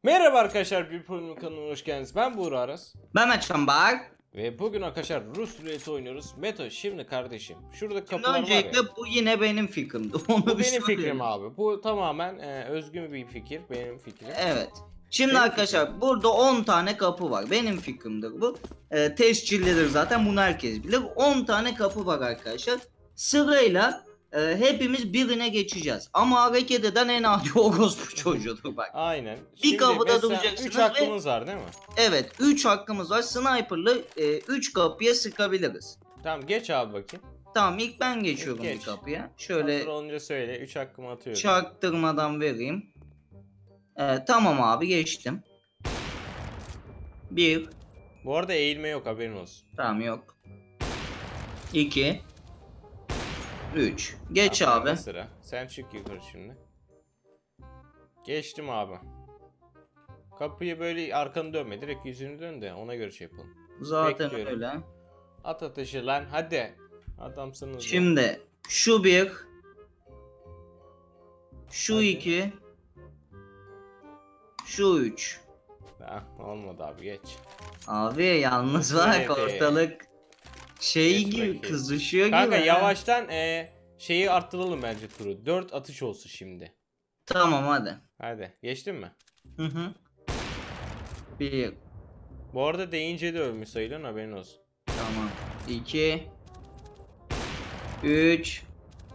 Merhaba arkadaşlar, bir bölüm kanalına hoş geldiniz. Ben Buğra Aras. Ben açım bak. Ve bugün arkadaşlar Rus ruleti oynuyoruz. Meto, şimdi kardeşim şurada Şimdi kapılar var ya. öncelikle bu yine benim fikrimdi. Onu Bu bir benim fikrim söyleyelim. abi. Bu tamamen özgün bir fikir. Benim fikrim. Evet. Şimdi Benim arkadaşlar fikrim. burada 10 tane kapı var. Benim fikrimdir bu. Tescillidir zaten, bunu herkes bilir. 10 tane kapı var arkadaşlar. Sırayla hepimiz birine geçeceğiz. Ama hareket eden en adi orospu çocuğudur bak. Aynen. Bir kapıda mesela duracaksınız 3 ve- hakkımız var değil mi? Evet, 3 hakkımız var. Sniper'lı 3 kapıya sıkabiliriz. Tamam, geç abi bakayım. Tamam, ilk ben geçiyorum Geç. bir kapıya. Hazır Şöyle olunca söyle. 3 hakkımı atıyorum. çaktırmadan vereyim. Tamam abi, geçtim. 1. Bu arada eğilme yok, haberin olsun. Tamam, yok. 2. 3. Geç Tamam, abi. bende sıra. Sen çık yukarı şimdi. Geçtim abi. Kapıyı böyle arkanı dönme, direkt yüzünü dön de ona göre şey yapalım. Zaten Bekliyorum. öyle. At ateşi lan, hadi. Adamsınız. Şimdi şu 1. Şu Hadi. 2. Şu 3. Olmadı abi, geç. Abi yalnız Nasıl bak, öyle? ortalık şey Geç gibi bakayım. kızışıyor Kanka gibi. yavaştan şeyi arttıralım bence turu. 4 atış olsun şimdi. Tamam hadi. Hadi, geçtin mi? Hı hı. 1. Bu arada deyince de ölmüş sayılın, haberin olsun. Tamam. 2. 3.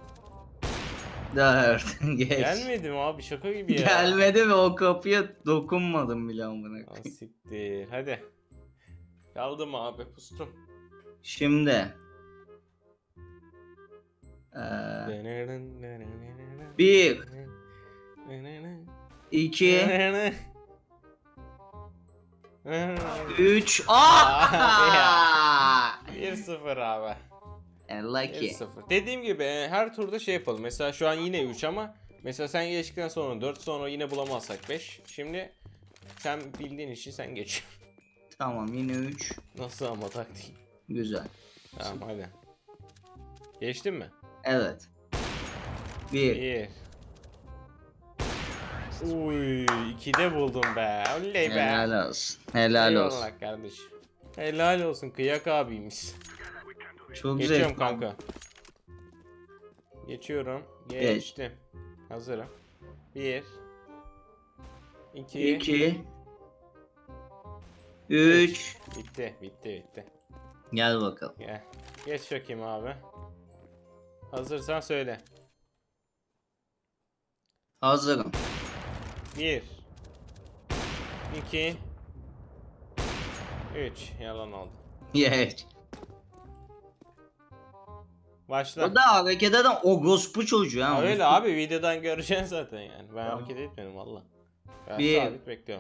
4. Geç. Gelmedi mi abi, şaka gibi ya. Gelmedi ve o kapıya dokunmadım bile amına Lan koyayım. siktir, hadi. Kaldım abi, pustum. Şimdi. 1. 2. 3. Aaaa! 1-0 abi. Lucky. 1-0. Dediğim gibi her turda şey yapalım. Mesela şu an yine 3 ama mesela sen geçtikten sonra 4, sonra yine bulamazsak 5. Şimdi sen bildiğin işi sen geç. Tamam, yine 3. Nasıl ama taktik? Güzel. Tamam hadi. Geçtin mi? Evet. 1. 1. Uy, 2'de buldum be. Oley be. Helal olsun. Helal olsun. Eyvallah kardeşim. Helal olsun, kıyak abimiz. Çok Geçiyorum zevkli. kanka. Geçiyorum. Geçtim. Hazırım. 1 2 2. 3. Bitti, bitti, bitti. Gel bakalım. Gel. Geç bakayım abi. Hazırsan söyle. Hazırım. 1 2 3. Yalan oldu. Geç. Başla. O da hareket eden orospu çocuğu ha. Öyle abi, videodan göreceksin zaten yani. Ben hareket etmedim valla. Ben Bir. sabit bekliyorum.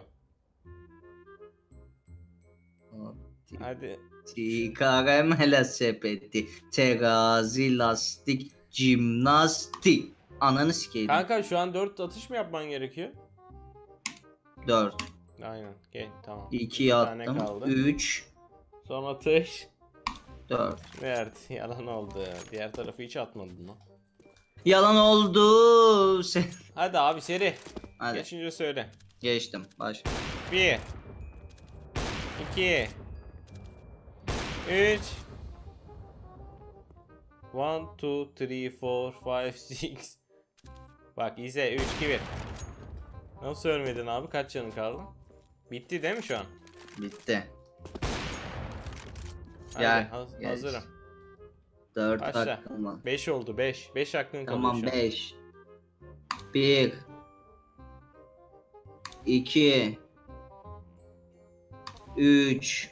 Hadi. Karamela sepeti, terazi, lastik, jimnastik. Ananı sikeyim. Kanka şu an 4 atış mı yapman gerekiyor? 4. Aynen. Gel tamam. 2 Bir tane attım. kaldı. 3. Son atış. 4. Evet, yalan oldu. Diğer tarafı hiç atmadın mı? Yalan oldu. Hadi abi, seri. Hadi. Geçince söyle. Geçtim. Baş. 1 2 3 1 2 3 4 5 6. Bak izle, 3 2 1. Nasıl ölmedin abi? Kaç canın kaldı? Bitti değil mi şu an? Bitti. Hadi, Gel, geç. hazırım. 4 Başla. hakkım var. 5 oldu, 5. 5 hakkın kaldı Tamam, şu an. 5. 1. 2. 3.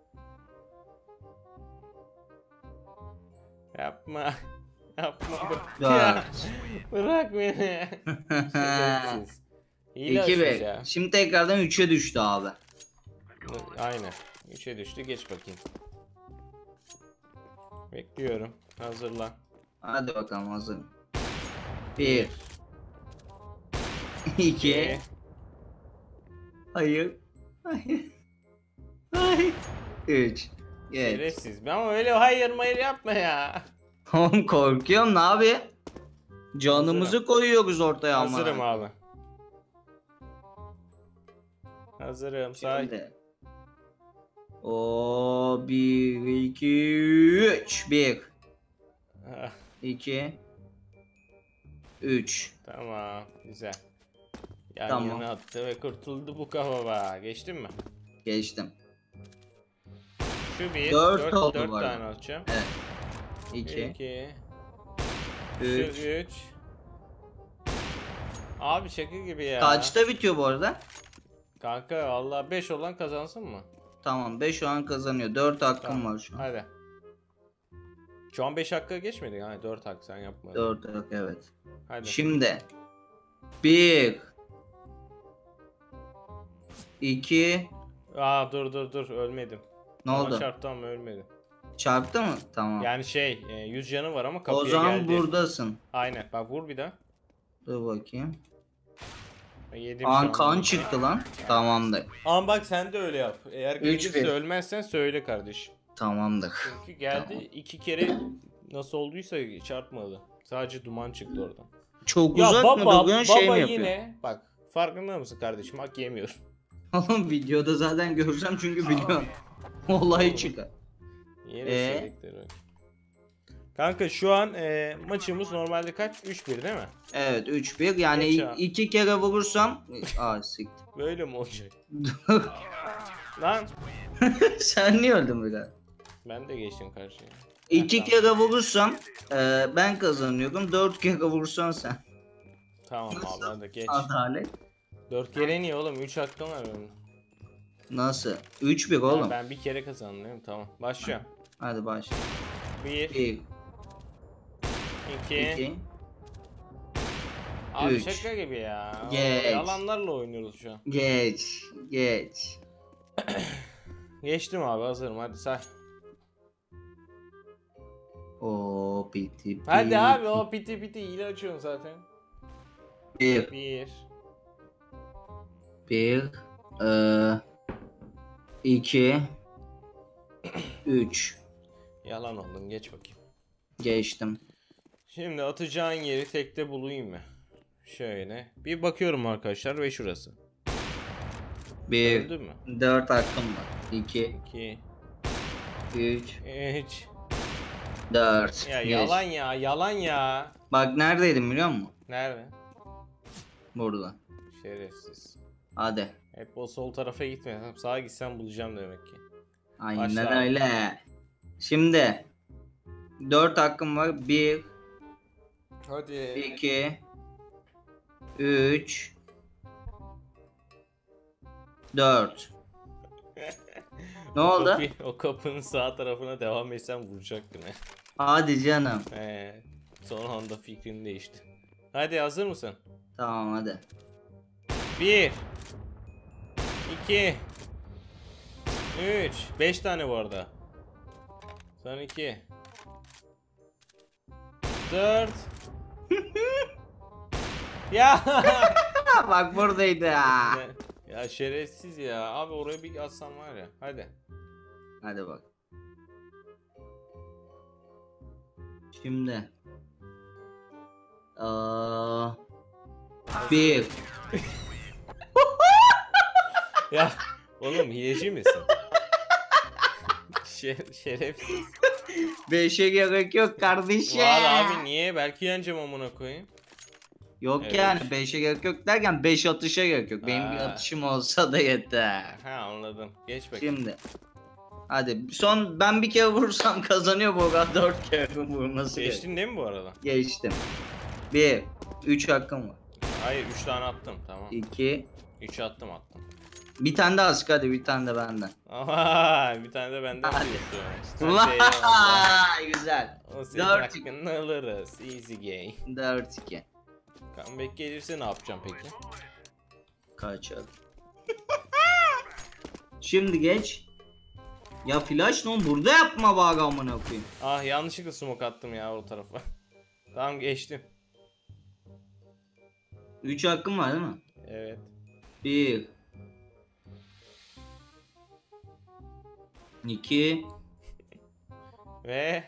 Yapma. Yapma. Dört. Bırak beni. Şerefsiz. İyi 2 açmış 1. ya. Şimdi tekrardan 3'e düştü abi. Aynen. 3'e düştü, geç bakayım. Bekliyorum. Hazırlan. Hadi bakalım, hazırım. 1. 2. Hayır. Hayır. Hayır. 3. Geç. Şerefsiz. Ama öyle hayır mayır yapma ya. Oğlum korkuyorum, ne abi? Canımızı Hazırım. koyuyoruz ortaya ama. Hazırım abi. Hazırım. Say. Şimdi. O 1 2 3 1 Ah, 2 3 tamam. Güzel. Yan Tamam. yana attı ve kurtuldu bu kafa. Geçtin mi? geçtim. Şu bir. Dört oldu 4 bu arada. tane atacağım. Evet. 2 2. 3 Şu 3. Abi şaka gibi ya. Kaçta bitiyor bu arada? Kanka Allah 5 olan kazansın mı? Tamam 5 şu an kazanıyor. 4 hakkım Tamam. var şu an. Hadi. Şu an 5 dakika geçmedi. Yani 4 hak sen yapmadın. 4 hak evet. Hadi. Şimdi 1 2 Aa dur ölmedim. Ne Bana oldu? çarptı ama ölmedim. Çarptı mı? Tamam. Yani 100 canı var ama kapıya O zaman geldi. buradasın. Aynen. Bak vur bir daha. Dur bakayım. Ben yedim şu an An kan bunu. çıktı lan. Tamamdır. Ama bak sen de öyle yap. Eğer gelirse 3-1. ölmezsen söyle kardeşim. Tamamdır. Çünkü geldi Tamam. 2 kere nasıl olduysa çarpmadı. Sadece duman çıktı oradan. Çok Ya uzak mı baba, duruyorsun şey baba mi yapıyorsun? yine bak farkında mısın kardeşim? Hak yemiyorum. Oğlum videoda zaten göreceğim çünkü biliyorum. Olay çıkar. Yine sevdikleri. Kanka şu an maçımız normalde kaç? 3-1 değil mi? Evet 3-1 yani Geç abi. 2 kere vurursam siktir. Böyle mi olacak? Lan Sen niye öldün biraz? ben de geçtim karşıya. 2 Ha, kere vurursam ben kazanıyorum. 4 kere vursan sen. Tamam abi hadi geç. Adalet. 4 kere niye oğlum? 3 hakkım var benim. Nasıl? 3-1 oğlum. Ben bir kere kazandım değil mi? Tamam. Başlıyorum. Hadi başla. 1, 1 2. 2 Abi üç. şaka gibi ya. Geç. Yalanlarla oynuyoruz şu an. Geç. Geçtim abi hazırım hadi say. O piti. Hadi abi o piti hile açıyorsun zaten. 1 1, 1 2 3 yalan oldun geç bakayım. Geçtim. Şimdi atacağın yeri tekte bulayım mı? Şöyle. Bir bakıyorum arkadaşlar ve şurası. 1 Öldü mü? 4 hakkım var. 2 2, 3 3. 4 Ya Geç. yalan ya. Bak neredeydim biliyor musun? Nerede? Burada. Şerefsiz. Hadi. Hep o sol tarafa gitme. Sağa gitsem bulacağım demek ki. Aynen Başla. öyle. Şimdi 4 hakkım var. 1 Hadi. 2 3 4 Ne oldu? O kapının sağ tarafına devam etsem vuracaktın he. Hadi canım. Son anda fikrin değişti. Hadi hazır mısın? Tamam hadi. 1 2 3 5 tane bu arada. Son 2 4 Ya Bak buradaydı ha. ya şerefsiz ya. Abi oraya bir atsam var ya. Hadi. Hadi bak. Şimdi. 1 Ya oğlum hileci misin? Şerefsiz. 5'e gerek yok kardeşim. Var abi niye? Belki yeneceğim amına koyayım. Yok Evet. yani 5'e gerek yok derken 5 atışa gerek yok. Benim bir Ha. atışım olsa da yeter. Ha anladım. Geç bakayım. Şimdi. Hadi son ben bir kere vurursam kazanıyor bu arada 4 kere vurması gerek. Geçtin değil mi bu arada? Geçtim. 1 3 hakkım var. Hayır 3 tane attım tamam. 2 3 attım. bir tane daha sık hadi bir tane de benden. Aha bir tane de benden Hadi. diyorsun. Hadi eyvallah. Vay güzel. O senin 4 hakkını alırız. Easy game. 4 2. Comeback gelirse ne yapacağım peki? Kaçalım. Şimdi geç. Ya flash non burada yapma bari amına koyayım. Ah yanlışlıkla smoke attım ya o tarafa. Tamam geçtim. 3 hakkım var değil mi? Evet. 1 2 Ve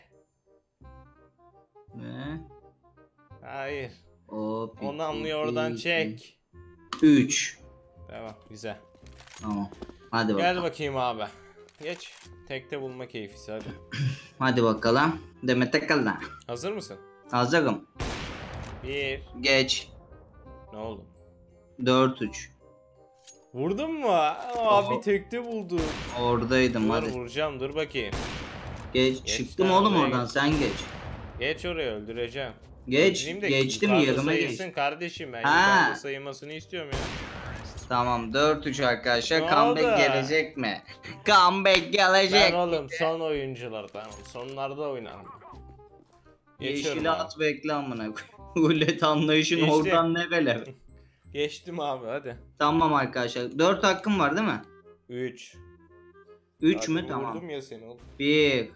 ve hayır. hop. O namluyu oradan çek. 3 Tamam güzel. Tamam. Hadi Gel bakalım. bakayım abi. Geç. Tekte bulma keyfisi hadi. Hadi bakalım. Demet Akalın. Hazır mısın? Hazırım. 1. Geç. Ne oldu? 4-3. Vurdun mu? Abi tekte buldum. Oradaydım Dur hadi. vuracağım dur bakayım. Geç. Geç Çıktım lan, oğlum oraya oradan geç. sen geç. Geç oraya öldüreceğim. Geç. Öldüreyim de Geçtim yukarıda yerime geç. sayılsın kardeşim ben Ha. yukarıda sayılmasını istiyorum ya. Tamam 4-3 arkadaşlar. Ne Comeback oldu? gelecek mi? Comeback gelecek. Ben oğlum son oyunculardan sonlarda oynarım. Geçiyorum Yeşil abi. at bekle amına koyayım. Rulet anlayışın Geçti. oradan nereler? Geçtim abi hadi. Tamam arkadaşlar. 4 hakkım var değil mi? 3. 3 mü? Tamam. Vurdum ya seni oğlum. 1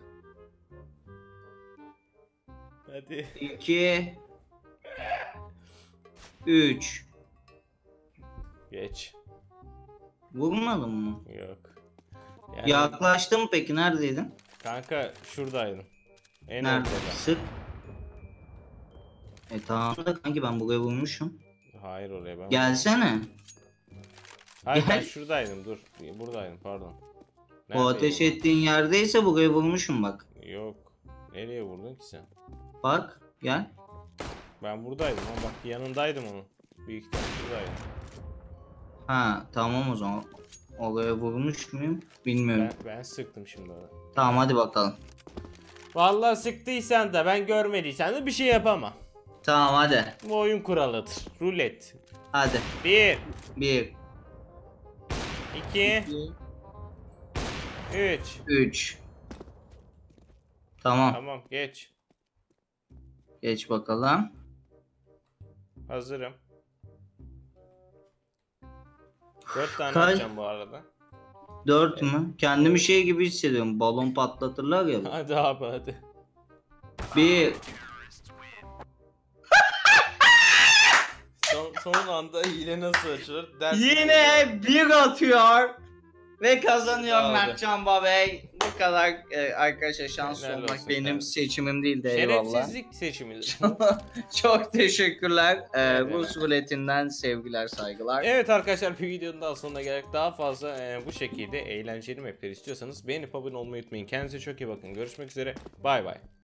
Hadi. 2 3 Geç. Vurmadın mı? Yok. Yani Yaklaştın peki neredeydin? kanka şuradaydım. En Nerede? ortada. Sık. Tamam da kanki ben buraya vurmuşum. Hayır oraya ben. Gelsene. Hayır ben Gel. şuradaydım dur. Buradaydım pardon. O ateş Neredeydim ettiğin yerdeyse buraya vurmuşum bak. ben? Yok. Nereye vurdun ki sen? Bak gel. Ben buradaydım ama bak yanındaydım onun. Büyük ihtimal şuradaydım. Ha tamam o zaman. Oraya vurmuş muyum? Bilmiyorum. Ben sıktım şimdi ona. Tamam hadi bakalım. Vallahi sıktıysan da ben görmediysen de bir şey yapamam. Tamam hadi. Bu oyun kuralıdır. Rulet. Hadi. 1 1 2 3 3 Tamam. Tamam geç. Geç bakalım. Hazırım. 4 tane Kaç? atacağım bu arada. 4 mü? Kendimi şey gibi hissediyorum. Balon patlatırlar ya. Hadi abi hadi. 1 Son anda hile nasıl açılır? Ders Yine 1 atıyor. Ve kazanıyor Bravo. Mertcan Babey. Bu kadar arkadaşlar şanslı Helal olmak olsun benim kardeşim. seçimim değil de eyvallah. Şerefsizlik seçimidir. Çok teşekkürler. Evet. Rus ruletinden sevgiler saygılar. Evet arkadaşlar bir videonun daha sonuna geldik. Daha fazla bu şekilde eğlenceli mapler istiyorsanız beğenip abone olmayı unutmayın. Kendinize çok iyi bakın. Görüşmek üzere. Bay bay.